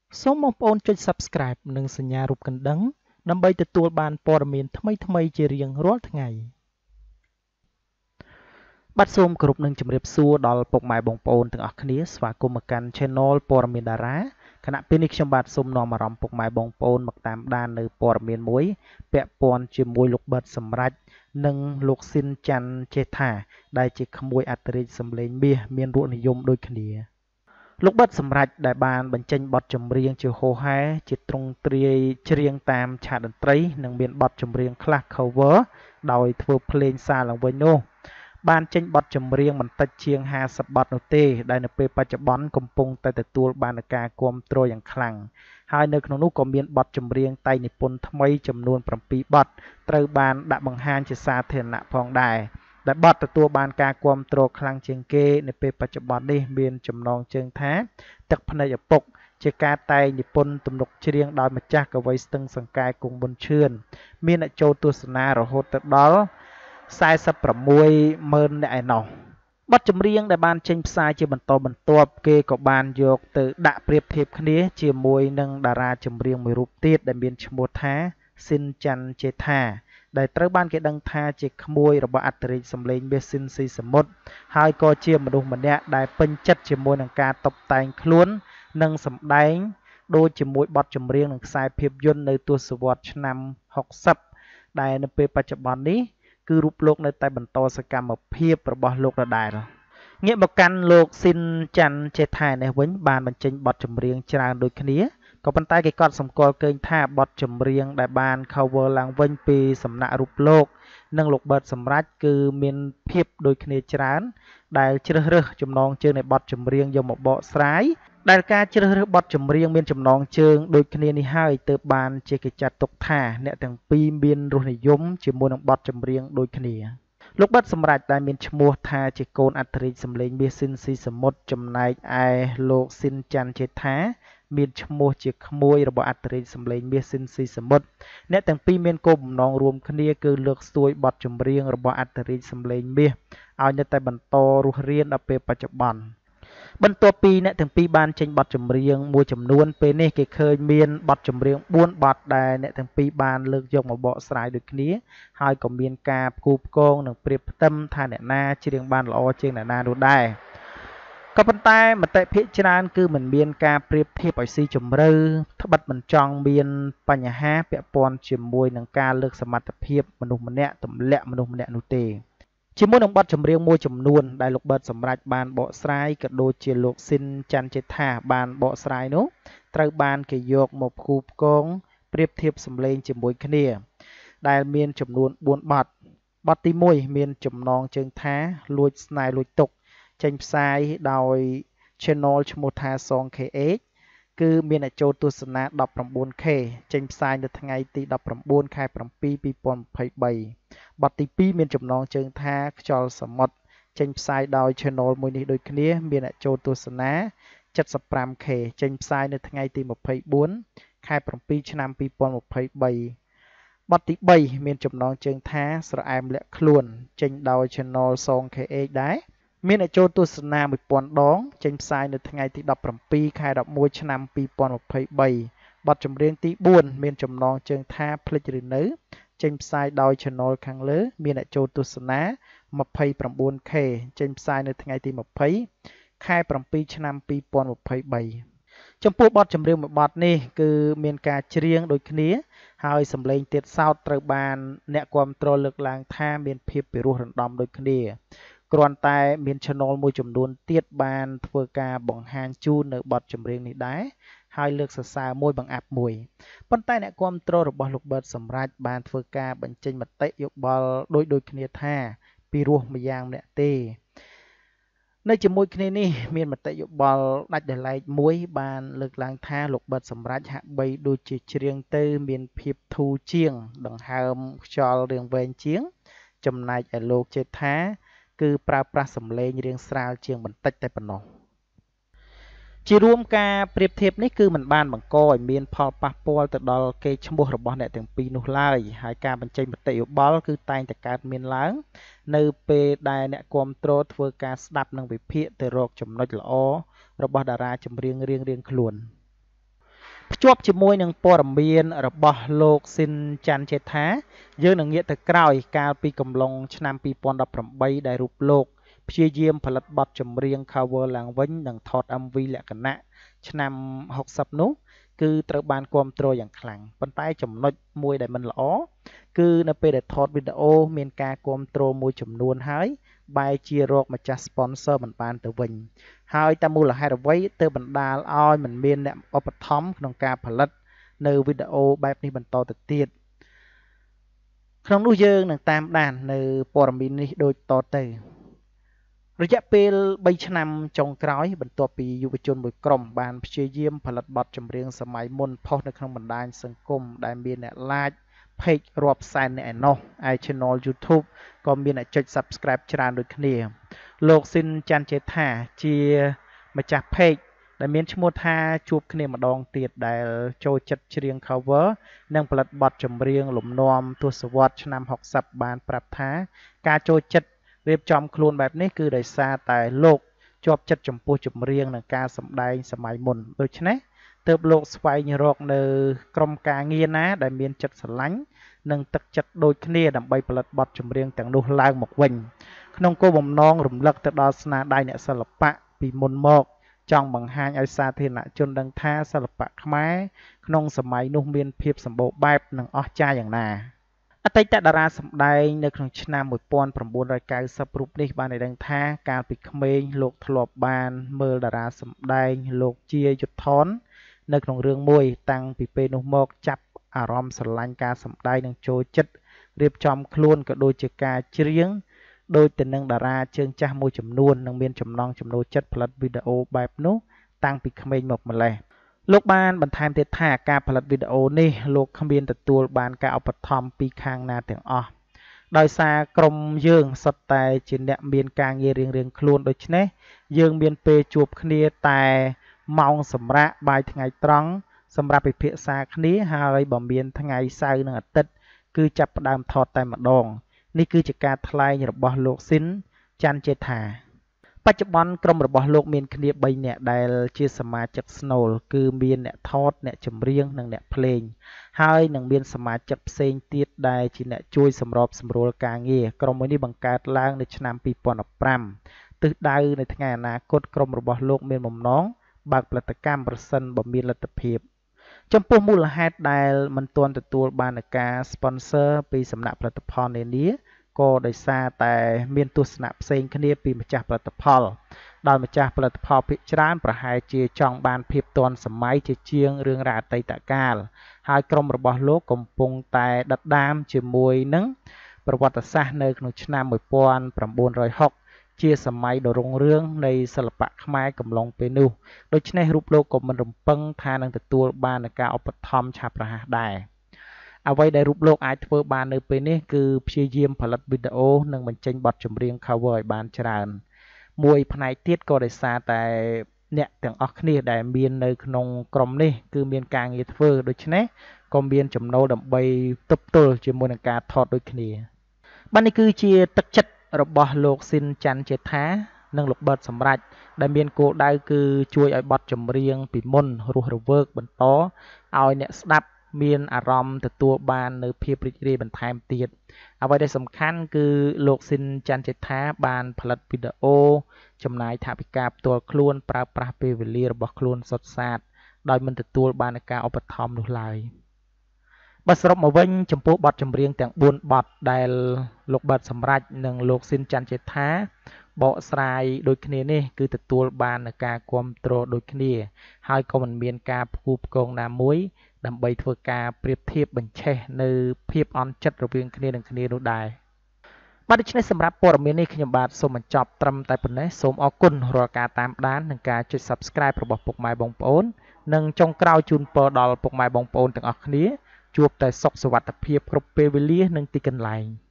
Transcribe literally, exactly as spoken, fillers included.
សូមបងប្អូនចុច Subscribe និងសញ្ញារូបកណ្ដឹងដើម្បីទទួលបានព័ត៌មានថ្មីៗជារៀងរាល់ថ្ងៃបាទសូមគោរពនឹងជម្រាបសួរដល់ពុកម៉ែបងប្អូនទាំងអស់គ្នាស្វាគមន៍មកកាន់ Channel ព័ត៌មានតារាគណៈពេលនេះខ្ញុំបាទសូមនាំអារម្មណ៍ពុកម៉ែបងប្អូនមកតាមដាននៅព័ត៌មានមួយពាក់ព័ន្ធជាមួយលោកប៊ិតសម្រេចនិងលោកស៊ីនច័ន្ទចេថាដែលជាក្មួយអត្តរាជសម្លេងមាសមានរសនិយមដូចគ្នាលោកប៊ិតសម្រេចដែលបានបញ្ចេញបទចម្រៀងជាហូហែជាទ្រង់ទ្រាយច្រៀងតាមឆាកតន្ត្រីនិងមានបទចម្រៀងខ្លះ cover ដោយធ្វើភ្លេងសារឡើងវិញនោះបានចេញបទចម្រៀងមិនតិចជាងห้าสิบบទនោះទេដែលនៅពេលបច្ចុប្បន្នកំពុងតែទទួលបានការគាំទ្រយ៉ាងខ្លាំងហើយនៅក្នុងនោះក៏មានបទចម្រៀងតែងនិពន្ធថ្មីចំនួន7បទត្រូវបានដាក់បង្ហាញជាសាធារណៈផងដែរដែលបទទទួលបានការគាំទ្រខ្លាំងជាងគេនៅពេលបច្ចុប្បន្ននេះមានចំណងជើងថាទឹកភ្នែកឪពុកជាការតែងនិពន្ធទំនុកច្រៀងដោយម្ចាស់កវីស្ទឹងសង្កែគង់ប៊ុនឈឿនមានអ្នកចូលទស្សនារហូតទៅដល់สี่สิบหกម៉ឺននាក់ឯណោះបទចម្រៀងដែលបានចេញផ្សាយជាបន្តបន្ទាប់គេក៏បានយកទៅដាក់ប្រៀបធៀបគ្នាជាមួយនឹងតារាចម្រៀងមួយរូបទៀតដែលមានឈ្មោះថាស៊ីនច័ន្ទចេថាដែលត្រូវបានគេដឹងថាជាក្មួយរបស់អត្តរាជសម្លេងមាសស៊ីនស៊ីសមុទ្រហើយក៏ជាមនុស្សម្នាក់ដែលពេញចិត្តជាមួយនឹងការតុបតែងខ្លួននិងសម្ដែងដូចជាមួយបទចម្រៀងនិងខ្សែភាពយន្តនៅទសវត្សរ៍ឆ្នាំหกสิบដែលនៅពេលបច្ចុប្បន្ននេះគឺរូបលោកនៅតែបន្តសកម្មភាពរបស់លោកដដែលងាកមកកាន់លោកស៊ីនច័ន្ទចេថានេះវិញបានបញ្ចេញបទចម្រៀងច្រើនដូចគ្នាក៏ប៉ុន្តែគេកត់សម្គាល់ឃើញថាបទចម្រៀងដែលបាន cover ឡើងវិញពីសំណាក់រូបលោកនិងលោកប៊ិតសម្រេចគឺមានភាពដូចគ្នាច្រើនដែលជ្រើសរើសចំណងជើងនៃបទចម្រៀងយកមកបកស្រាយដែលការជ្រើសរើសបទចម្រៀងមានចំណងជើងដូចគ្នានេះហើយទើបបានជាគេចាត់ទុកថាអ្នកទាំងពីរមានរសនិយមជាមួយនឹងបទចម្រៀងដូចគ្នាលោកប៊ិតសម្រេចដែលមានឈ្មោះថាជាកូនអត្តរាជសម្លេងមាសស៊ីនស៊ីសមុទ្រចំណែកឯលោកស៊ីនច័ន្ទចេថាមានឈ្មោះជាក្មួយរបស់អត្តរាជសម្លេងមាសស៊ីនស៊ីសមុទ្រអ្នកទាំងពីរមានគោលបំណងរួមគ្នាគឺលើកស្ទួយបទចម្រៀងរបស់អត្តរាជសម្លេងមាសឲ្យនៅតែបន្តរស់រានដល់ពេលបច្ចុប្បន្នបន្ទាប់ពីអ្នកទាំងពីរបានចេញបទចម្រៀងមួយចំនួនពេលនេះគេឃើញមានបទចម្រៀងបួនបទដែលអ្នកទាំងពីរបានលើកយកមកបកស្រាយដូចគ្នាហើយក៏មានការផ្គូផ្គងនិងប្រៀបផ្ទឹមថាអ្នកណាច្រៀងបានល្អជាងអ្នកណានោះដែរក៏ប៉ុន្តែមតិភាគច្រើនគឺមិនមានការប្រៀបធៀបឲ្យស៊ីជម្រៅត្បិតមិនចង់មានបញ្ហាពាក់ព័ន្ធជាមួយនឹងការលើកសមត្ថភាពមនុស្សម្នាក់ទម្លាក់មនុស្សម្នាក់នោះទេជាមួយនឹងបទចម្រៀងមួយចំនួនដែលលោកប៊ិតសម្រេចបានបកស្រាយក៏ដូចជាលោកស៊ីនច័ន្ទចេថាបានបកស្រាយនោះត្រូវបានគេយកមកផ្គូផ្គងប្រៀបធៀបសម្លេងជាមួយគ្នាដែលមានចំនួនបួនបទបទទីមួយមានចំណងជើងថាលួចស្នេហ៍លួចទុកចេញផ្សាយដោយ Channel ឈ្មោះថា Song ខេ អេច គឺមានអ្នកចូលទស្សនា ដប់ប្រាំបួនខេ ចេញផ្សាយនៅថ្ងៃទីដប់ប្រាំបួនខែប្រាំពីរ ពីរពាន់ម្ភៃបីបទទីពីរមានចំណងជើងថាខ្យល់សមុទ្រចេញផ្សាយដោយ Channel មួយនេះដូចគ្នាមានអ្នកចូលទស្សនា เจ็ดสิบห้าខេ ចេញផ្សាយនៅថ្ងៃទីម្ភៃបួនខែប្រាំពីរឆ្នាំពីរពាន់ម្ភៃបីបទទីបីមានចំណងជើងថាស្រអែមលាក់ខ្លួនចេញដោយ Channel Song ខេ អេច ដែរមានអ្នកចូលទស្សនាមួយពាន់ដងចេញផ្សាយនៅថ្ងៃទីដប់ប្រាំពីរខែដប់មួយឆ្នាំពីរពាន់ម្ភៃបីបទចម្រៀងទីបួនមានចំណងជើងថាភ្លេចឬនៅចេញផ្សាយដោយ Channel ខាងលើមានអ្នកចូលទស្សនាម្ភៃប្រាំបួនខេ ចេញផ្សាយនៅថ្ងៃទីម្ភៃខែប្រាំពីរឆ្នាំពីរពាន់ម្ភៃបីចំពោះបទចម្រៀងមួយបទនេះគឺមានការច្រៀងដូចគ្នាហើយសម្លេងទៀតសោតត្រូវបានអ្នកគាំទ្រលើកឡើងថាមានភាពពិរោះរណ្ដំដូចគ្នាគ្រាន់តែមាន Channel មួយចំនួនទៀតបានធ្វើការបង្ហាញជូននៅបទចម្រៀងនេះដែរហើយលើកសរសើរមួយបង្អាប់មួយប៉ុន្តែអ្នកគាំទ្ររបស់លោកប៊ិតសម្រេចបានធ្វើការបញ្ចេញមតិយោបល់ដូចដូចគ្នាថាពីរោះម្យ៉ាងម្នាក់ទេនៅជាមួយគ្នានេះមានមតិយោបល់ដាច់ដោយឡែកមួយបានលើកឡើងថាលោកប៊ិតសម្រេចហាក់បីដូចជាច្រៀងទៅមានភាពធូរជាងដង្ហើមខ្យល់រៀងវែងជាងចំណែកឯលោកចេថាគឺប្រើប្រាស់សម្លេងរាងស្រាលជាងបន្តិចតែប៉ុណ្ណោះជារួមការប្រៀបធៀបនេះគឺមិនបានបង្កឲ្យមានផលប៉ះពាល់ទៅដល់កេរ្តិ៍ឈ្មោះរបស់អ្នកទាំងពីរនោះឡើយហើយការបញ្ចេញមតិយោបល់គឺតែងតែកើតមានឡើងនៅពេលដែលអ្នកគាំទ្រធ្វើការស្ដាប់និងវិភាគទៅរកចំណុចល្អរបស់តារាចម្រៀងរៀងៗខ្លួនភ្ជាប់ជាមួយនឹងព័ត៌មានរបស់លោកស៊ីនច័ន្ទចេថាយើងនឹងងាកទៅក្រោយកាលពីកំឡុងឆ្នាំពីរពាន់ដប់ប្រាំបីដែលរូបលោកព្យាយាមផលិតបទចម្រៀង cover ឡើងវិញនិងថត em vê លក្ខណៈឆ្នាំហុកសិបនោះគឺត្រូវបានគាំទ្រយ៉ាងខ្លាំងប៉ុន្តែចំណុចមួយដែលមិនល្អគឺនៅពេលដែលថតវីដេអូមានការគាំទ្រមួយចំនួនហើយបែរជារកម្ចាស់ sponsor មិនបានទៅវិញហើយតាមមូលហេតុអ្វីទើបបណ្ដាលឲ្យមិនមានអ្នកឧបត្ថម្ភក្នុងការផលិតនៅវីដេអូបែបនេះបន្តទៅទៀតក្នុងនោះយើងនឹងតាមដាននៅព័ត៌មាននេះដូចតទៅរយៈពេលបីឆ្នាំចុងក្រោយបន្ទាប់ពីយុវជនមួយក្រុមបានព្យាយាមផលិតបទចម្រៀងសម័យមុនផុសនៅក្នុងបណ្ដាញសង្គមដែលមានអ្នក like page រាប់សែនអ្នកឯណោះឯ channel YouTube ក៏មានអ្នកចុច Subscribe ច្រើនដូចគ្នាលោកស៊ីនច័ន្ទចេថាជាម្ចាស់ page ដែលមានឈ្មោះថាជួបគ្នាម្ដងទៀតដែលចូលចិត្តច្រៀង cover និងផលិតបទចម្រៀងលំនាំទសវត្សរ៍ឆ្នាំហុកសិបបានប្រាប់ថាការចូលចិត្តរៀបចំខ្លួនបែបនេះគឺដោយសារតែលោកជាប់ចិត្តចំពោះចម្រៀងនិងការសម្ដែងសម័យមុនដូច្នេះទើបលោកស្វែងរកនៅក្រុមការងារណាដែលមានចិត្តស្រឡាញ់និងទឹកចិត្តដូចគ្នាដើម្បីផលិតបទចម្រៀងទាំងនោះឡើងមកវិញក្នុងគោលបំណងរំលឹកទៅដល់ស្នាដៃអ្នកសិល្បៈពីមុនមកចង់បង្ហាញឲ្យសាធារណជនដឹងថាសិល្បៈខ្មែរក្នុងសម័យនោះមានភាពសម្បូរបែបនិងអស្ចារ្យយ៉ាងណាអតីតតារាសម្ដែងនៅក្នុងឆ្នាំមួយពាន់៩រយកៅសិបរូបនេះបានឲ្យដឹងថាកាលពីក្មេងលោកធ្លាប់បានមើលតារាសម្ដែងលោកជាយុទ្ធថននៅក្នុងរឿងមួយតាំងពីពេលនោះមកចាប់អារម្មណ៍ស្រឡាញ់ការសម្ដែងនិងចូលចិត្តរៀបចំខ្លួនក៏ដូចជាការច្រៀងដោយទៅនឹងតារាជើងចាស់មួយចំនួននិងមានចំណង់ចំណូលចិត្តផលិតវីដេអូបែបនោះតាំងពីក្មេងមកម្លេះលោកបានបន្ថែមទៀតថាការផលិតវីដេអូនេះលោកគ្មានទទួលបានការឧបត្ថម្ភពីខាងណាទាំងអស់ដោយសារក្រុមយើងសុទ្ធតែជាអ្នកមានការងាររៀងៗខ្លួនដូច្នេះយើងមានពេលជួបគ្នាតែម៉ោងសម្រាកបាយថ្ងៃត្រង់សម្រាប់ពិភាក្សាគ្នាហើយបើមានថ្ងៃសៅរ៍និងអាទិត្យគឺចាប់ផ្ដើមថតតែម្ដងនេះគឺជាការថ្លែងរបស់លោកស៊ីនច័ន្ទចេថាបច្ចុប្បន្នក្រុមរបស់លោកមានគ្នាបីនាក់ដែលជាសមាជិកស្នូលគឺមានអ្នកថតអ្នកចម្រៀងនិងអ្នកភ្លេងហើយនឹងមានសមាជិកផ្សេងទៀតដែលជាអ្នកជួយសម្របសម្រួលការងារក្រុមមួយនេះបង្កើតឡើងនៅឆ្នាំពីរពាន់ដប់ប្រាំទិសដៅនៅថ្ងៃអនាគតក្រុមរបស់លោកមានបំណងបើកផលិតកម្មប្រសិនបើមានលទ្ធភាពចំពោះមូលហេតុដែលមិនទាន់ទទួលបានការ sponsor ពីសំណាក់ផលិតផលនានាក៏ដោយសារតែមានទស្សនៈផ្សេងគ្នាពីម្ចាស់ផលិតផលដោយម្ចាស់ផលិតផលភាគច្រើនប្រហែលជាចង់បានភាពទាន់សម័យជាជាងរឿងរ៉ាវអតីតកាលហើយក្រុមរបស់លោកកំពុងតែដិតដាមជាមួយនឹងប្រវត្តិសាស្ត្រនៅក្នុងឆ្នាំមួយពាន់៩រយហុកជាសម័យដ៏រុងរឿងនៃសិល្បៈខ្មែរកំឡុងពេលនោះដូច្នេះរូបលោកក៏មិនរំពឹងថានឹងទទួលបានការឧបត្ថម្ភឆាប់រហ័សដែរអ្វីដែលរូបលោកអាចធ្វើបាននៅពេលនេះគឺព្យាយាមផលិតវីដេអូនិងបញ្ចេញបទចម្រៀង cover ឲ្យបានច្រើនមួយផ្នែកទៀតក៏ដោយសារតែអ្នកទាំងអស់គ្នាដែលមាននៅក្នុងក្រុមនេះគឺមានការងារធ្វើដូច្នេះក៏មានចំណូលដើម្បីទប់ទល់ជាមួយនឹងការថតដូចគ្នាបាទនេះគឺជាទឹកចិត្តរបស់លោកស៊ីនច័ន្ទចេថានិងលោកប៊ឺតសម្រេចដែលមានគោលដៅគឺជួយឲ្យបទចម្រៀងពីមុនរស់រវើកបន្តឲ្យអ្នកស្ដាប់មានអារម្មណ៍ទទួលបាននៅភាពរីករាយបន្ថែមទៀតអ្វីដែលសំខាន់គឺលោកស៊ីនច័ន្ទចេថាបានផលិតវីដេអូចំណាយថវិកាផ្ទាល់ខ្លួនប្រើប្រាស់ពេលវេលារបស់ខ្លួនសុទ្ធសាធដោយមិនទទួលបានការឧបត្ថម្ភនោះឡើយបើសរុបមកវិញចំពោះបទចម្រៀងទាំងបួនបទដែលលោកប៊ឺតសម្រេចនិងលោកស៊ីនច័ន្ទចេថាបកស្រាយដូចគ្នានេះគឺទទួលបាននូវការគាំទ្រដូចគ្នាហើយក៏មិនមានការផ្គូផ្គងណាមួយដើម្បីធ្វើការប្រៀបធៀបបញ្ឆេះនៅភាពអន់ចិត្តរវាងគ្នានឹងគ្នានោះដែរបាទដូច្នេះសម្រាប់ព័ត៌មាននេះខ្ញុំបាទសូមបញ្ចប់ត្រឹមតែប៉ុណ្ណេះសូមអរគុណរាល់ការតាមដាននិងការចុច Subscribe របស់ពុកម៉ែបងប្អូននិងចុងក្រោយជូនពរដល់ពុកម៉ែបងប្អូនទាំងអស់គ្នាជួបតែសុខសុវត្ថិភាពគ្រប់ពេលវេលានិងទីកន្លែង